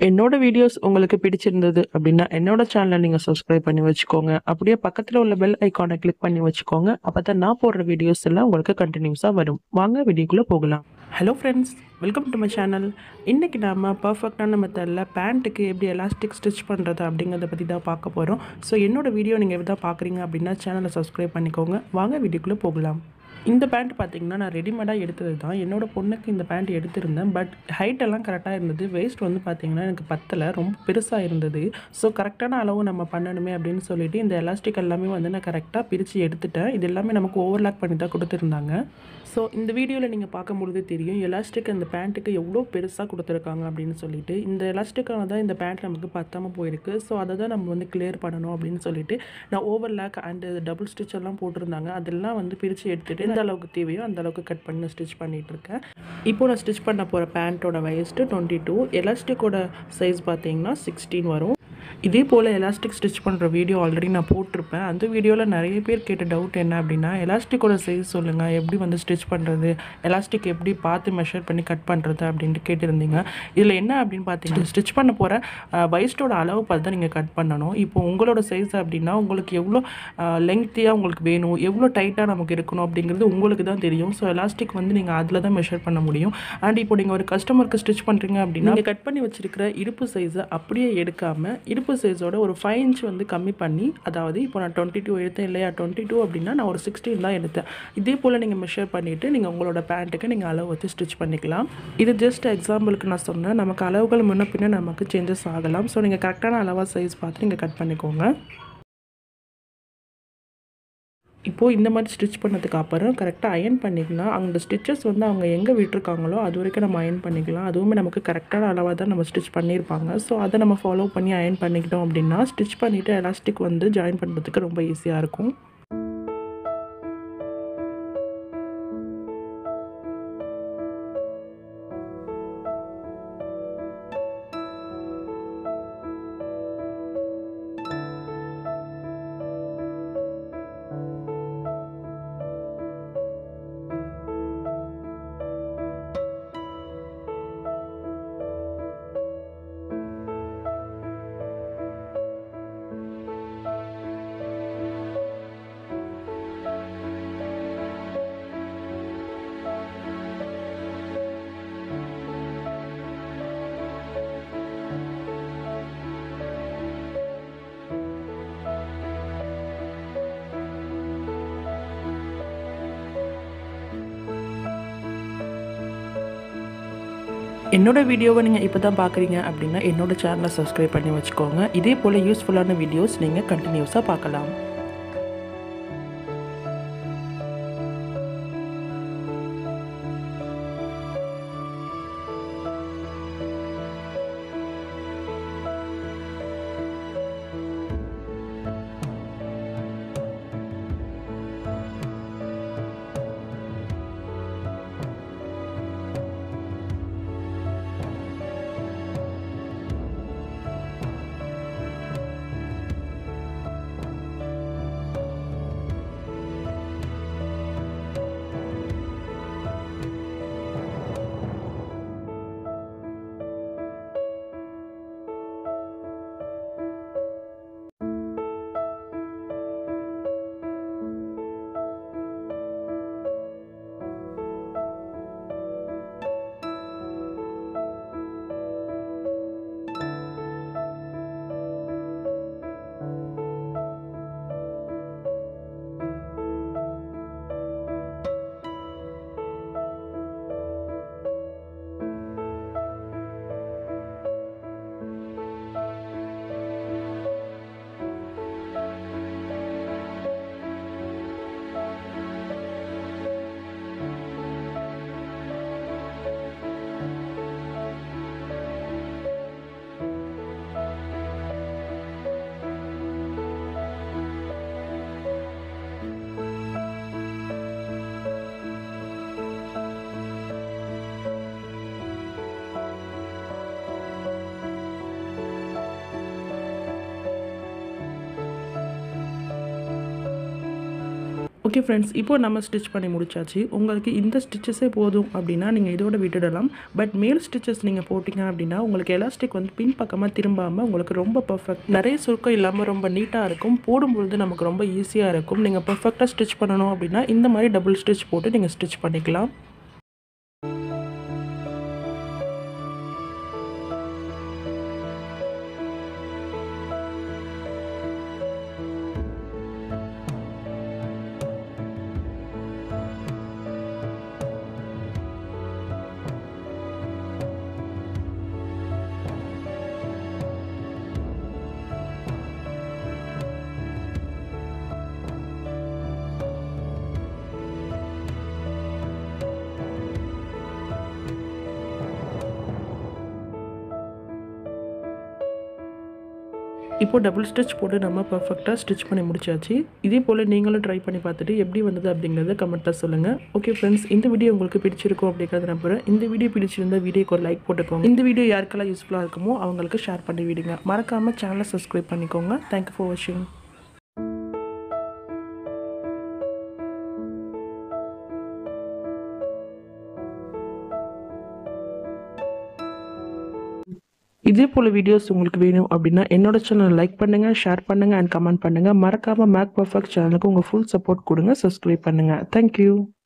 என்னோட வீடியோஸ் உங்களுக்கு பிடிச்சிருந்தது அப்படின்னா என்னோட சேனலை நீங்கள் சப்ஸ்கிரைப் பண்ணி வச்சுக்கோங்க. அப்படியே பக்கத்தில் உள்ள பெல் ஐக்கானை கிளிக் பண்ணி வச்சுக்கோங்க. அப்போ தான் நான் போடுற வீடியோஸ் எல்லாம் உங்களுக்கு கண்டினியூஸாக வரும். வாங்க வீடியோக்குள்ளே போகலாம். Hello friends, welcome to my channel. இன்றைக்கி நாம் பர்ஃபெக்டான மெத்தடில் பேண்ட்டுக்கு எப்படி எலாஸ்டிக் ஸ்டிச் பண்ணுறது அப்படிங்கிறத பற்றி தான் பார்க்க போகிறோம். ஸோ என்னோடய வீடியோ நீங்கள் எதாவது பார்க்குறீங்க அப்படின்னா சேனலை சப்ஸ்கிரைப் பண்ணிக்கோங்க. வாங்க வீடியோக்குள்ளே போகலாம். இந்த பேண்ட் பார்த்திங்கன்னா நான் ரெடிமேடாக எடுத்தது தான். என்னோடய பொண்ணுக்கு இந்த பேண்ட் எடுத்திருந்தேன். பட் ஹைட்டெல்லாம் கரெக்டாக இருந்தது. வேஸ்ட் வந்து பார்த்திங்கன்னா எனக்கு பத்தலை, ரொம்ப பெருசாக இருந்தது. ஸோ கரெக்டான அளவு நம்ம பண்ணணுமே அப்படின்னு சொல்லிட்டு இந்த எலாஸ்டிக் எல்லாமே வந்து நான் கரெக்டாக பிரித்து எடுத்துட்டேன். இது எல்லாமே நமக்கு ஓவர்லாக் பண்ணி தான் கொடுத்துருந்தாங்க. ஸோ இந்த வீடியோவில் நீங்கள் பார்க்கும்பொழுது தெரியும் எலாஸ்டிக் அந்த பேண்ட்டுக்கு எவ்வளோ பெருசாக கொடுத்துருக்காங்க அப்படின்னு சொல்லிட்டு. இந்த எலாஸ்டிக்கான தான் இந்த பேண்ட் நமக்கு பத்தாமல் போயிருக்கு. ஸோ அதை தான் நம்ம வந்து கிளியர் பண்ணணும் அப்படின்னு சொல்லிட்டு நான் ஓவர்லாக் அண்டு டபுள் ஸ்டிச் எல்லாம் போட்டிருந்தாங்க. அதெல்லாம் வந்து பிரித்து எடுத்துகிட்டு எந்த அளவுக்கு தேவையோ அந்த அளவுக்கு கட் பண்ணி ஸ்டிச் பண்ணிகிட்ருக்கேன். இப்போ நான் ஸ்டிச் பண்ண போகிற பேண்ட்டோட வயஸ்ட்டு 22, எலாஸ்டிக்கோட சைஸ் பார்த்தீங்கன்னா 16 வரும். இதே போல் எலாஸ்டிக் ஸ்டிச் பண்ணுற வீடியோ ஆல்ரெடி நான் போட்டிருப்பேன். அந்த வீடியோவில் நிறைய பேர் கேட்ட டவுட் என்ன அப்படின்னா, எலாஸ்டிக்கோட சைஸ் சொல்லுங்கள், எப்படி வந்து ஸ்டிச் பண்ணுறது, எலாஸ்டிக் எப்படி பார்த்து மெஷர் பண்ணி கட் பண்ணுறது அப்படின்ட்டு கேட்டிருந்தீங்க. இதில் என்ன அப்படின்னு பார்த்தீங்கன்னா, ஸ்டிச் பண்ண போகிற வயஸ்ட்டோட அளவு பார்த்து தான் நீங்கள் கட் பண்ணணும். இப்போ உங்களோட சைஸ் அப்படின்னா உங்களுக்கு எவ்வளோ லெங்க்த்தியாக உங்களுக்கு வேணும், எவ்வளோ டைட்டாக நமக்கு இருக்கணும் அப்படிங்கிறது உங்களுக்கு தான் தெரியும். ஸோ எலாஸ்டிக் வந்து நீங்கள் அதில் தான் மெஷர் பண்ண முடியும். அண்ட் இப்போ நீங்கள் ஒரு கஸ்டமருக்கு ஸ்டிச் பண்ணுறீங்க அப்படின்னா நீங்கள் கட் பண்ணி வச்சுருக்கிற இடுப்பு சைஸை அப்படியே எடுக்காமல் இடுப்பு சைஸோட ஒரு 5 இன்ச் வந்து கம்மி பண்ணி, அதாவது இப்போ நான் 22 எடுத்தேன் இல்லையா, 22 அப்படின்னா நான் ஒரு 16 தான் எடுத்தேன். இதே போல் நீங்கள் மெஷர் பண்ணிவிட்டு நீங்கள் உங்களோட பேண்ட்டுக்கு நீங்கள் அளவு வச்சு ஸ்டிச் பண்ணிக்கலாம். இது ஜஸ்ட் எக்ஸாம்பிளுக்கு நான் சொன்னேன். நமக்கு அளவுகள் முன்ன பின்ன நமக்கு சேஞ்சஸ் ஆகலாம். ஸோ நீங்கள் கரெக்டான அளவாக சைஸ் பார்த்து நீங்கள் கட் பண்ணிக்கோங்க. இப்போது இந்த மாதிரி ஸ்டிச் பண்ணதுக்கு அப்புறம் கரெக்டாக அயன் பண்ணிக்கலாம். அந்த ஸ்டிச்சஸ் வந்து அவங்க எங்கே விட்டுருக்காங்களோ அது வரைக்கும் நம்ம அயன் பண்ணிக்கலாம். அதுவுமே நமக்கு கரெக்டான அளவாக தான் நம்ம ஸ்டிச் பண்ணியிருப்பாங்க. ஸோ அதை நம்ம ஃபாலோ பண்ணி அயன் பண்ணிக்கிட்டோம் அப்படின்னா ஸ்டிச் பண்ணிவிட்டு எலாஸ்டிக் வந்து ஜாயின் பண்ணுறதுக்கு ரொம்ப ஈஸியாக இருக்கும். என்னோட வீடியோவை நீங்கள் இப்போ தான் பார்க்குறீங்க அப்படின்னா என்னோட சேனலை சப்ஸ்கிரைப் பண்ணி வச்சுக்கோங்க. இதே போல் யூஸ்ஃபுல்லான வீடியோஸ் நீங்கள் கண்டினியூஸாக பார்க்கலாம். ஓகே ஃப்ரெண்ட்ஸ், இப்போ நம்ம ஸ்டிச் பண்ணி முடிச்சாச்சு. உங்களுக்கு இந்த ஸ்டிச்சஸே போதும் அப்படின்னா நீங்கள் இதோட விட்டுடலாம். பட் மேல் ஸ்டிச்சஸ் நீங்கள் போட்டிங்க அப்படின்னா உங்களுக்கு எலாஸ்டிக் வந்து பின் பக்கமாக திரும்பாமல் உங்களுக்கு ரொம்ப பர்ஃபெக்ட், நிறைய சுருக்கம் இல்லாமல் ரொம்ப நீட்டாக இருக்கும். போடும்பொழுது நமக்கு ரொம்ப ஈஸியாக இருக்கும். நீங்கள் பர்ஃபெக்டாக ஸ்டிச் பண்ணணும் அப்படின்னா இந்த மாதிரி டபுள் ஸ்டிச் போட்டு நீங்கள் ஸ்டிச் பண்ணிக்கலாம். இப்போ டபுள் ஸ்டிச் போட்டு நம்ம பர்ஃபெக்டாக ஸ்டிச் பண்ணி முடிச்சாச்சு. இதே போல் நீங்களும் ட்ரை பண்ணி பார்த்துட்டு எப்படி வந்தது அப்படிங்கிறத கமெண்ட்டில் சொல்லுங்கள். ஓகே ஃப்ரெண்ட்ஸ், இந்த வீடியோ உங்களுக்கு பிடிச்சிருக்கும் அப்படிங்கிறத நம்புகிறேன். இந்த வீடியோ பிடிச்சிருந்தா வீடியோக்கு ஒரு லைக் போட்டுக்கோங்க. இந்த வீடியோ யாருக்கெல்லாம் யூஸ்ஃபுல்லாக இருக்குமோ அவங்களுக்கு ஷேர் பண்ணி விடுங்க. மறக்காமல் சேனலை சப்ஸ்கிரைப் பண்ணிக்கோங்க. தேங்க்யூ ஃபார் வாட்சிங். இதே போல் வீடியோஸ் உங்களுக்கு வேணும் அப்படின்னா என்னோட சேனல் லைக் பண்ணுங்கள், ஷேர் பண்ணுங்கள் அண்ட் கமெண்ட் பண்ணுங்கள். மறக்காமல் மேக் பர்ஃபெக்ட் சேனலுக்கு உங்கள் ஃபுல் சப்போர்ட் கொடுங்க. சப்ஸ்கிரைப் பண்ணுங்கள். தேங்க்யூ.